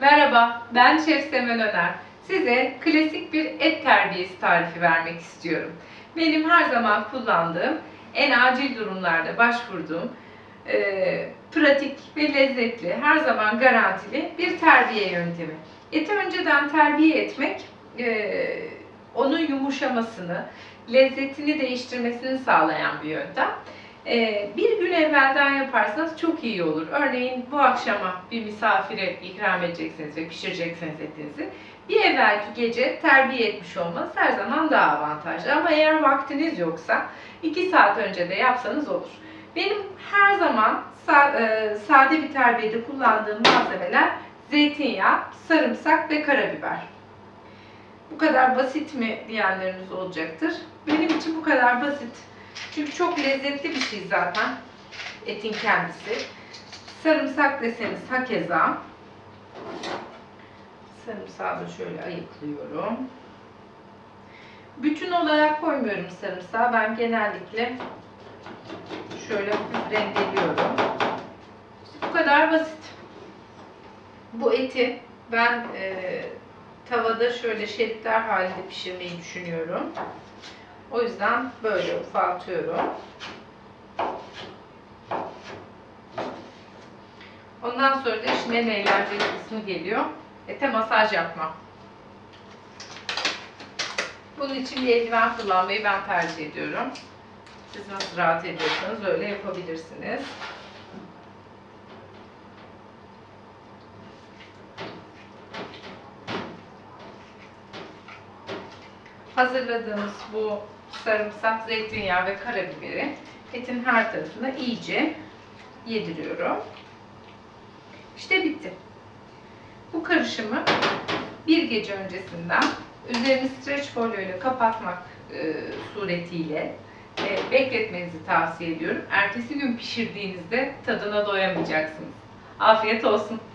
Merhaba, ben Şef Semen Öner. Size klasik bir et terbiyesi tarifi vermek istiyorum. Benim her zaman kullandığım, en acil durumlarda başvurduğum, pratik ve lezzetli, her zaman garantili bir terbiye yöntemi. Eti önceden terbiye etmek, onun yumuşamasını, lezzetini değiştirmesini sağlayan bir yöntem. Bir gün evvelden yaparsanız çok iyi olur. Örneğin bu akşama bir misafire ikram edeceksiniz ve pişireceksiniz etinizi. Bir evvelki gece terbiye etmiş olmanız her zaman daha avantajlı. Ama eğer vaktiniz yoksa 2 saat önce de yapsanız olur. Benim her zaman sade bir terbiyede kullandığım malzemeler zeytinyağı, sarımsak ve karabiber. Bu kadar basit mi diyenleriniz olacaktır. Benim için bu kadar basit. Çünkü çok lezzetli bir şey zaten etin kendisi. Sarımsak deseniz hakeza. Sarımsağı da şöyle ayıklıyorum. Bütün olarak koymuyorum sarımsağı. Ben genellikle şöyle rendeliyorum. Bu kadar basit. Bu eti ben tavada şöyle şeritler halinde pişirmeyi düşünüyorum. O yüzden böyle ufaltıyorum. Ondan sonra da işin en eğlenceli kısmı geliyor. Ete masaj yapmak. Bunun için bir eldiven kullanmayı ben tercih ediyorum. Siz nasıl rahat ediyorsanız öyle yapabilirsiniz. Hazırladığımız bu sarımsak, zeytinyağı ve karabiberi etin her tarafına iyice yediriyorum. İşte bitti. Bu karışımı bir gece öncesinden üzerini streç folyo ile kapatmak suretiyle bekletmenizi tavsiye ediyorum. Ertesi gün pişirdiğinizde tadına doyamayacaksınız. Afiyet olsun.